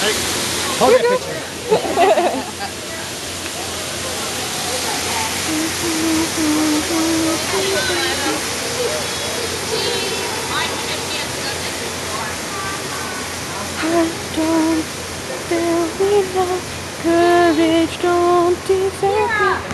Hold that picture. Don't fail me now, courage don't desert me.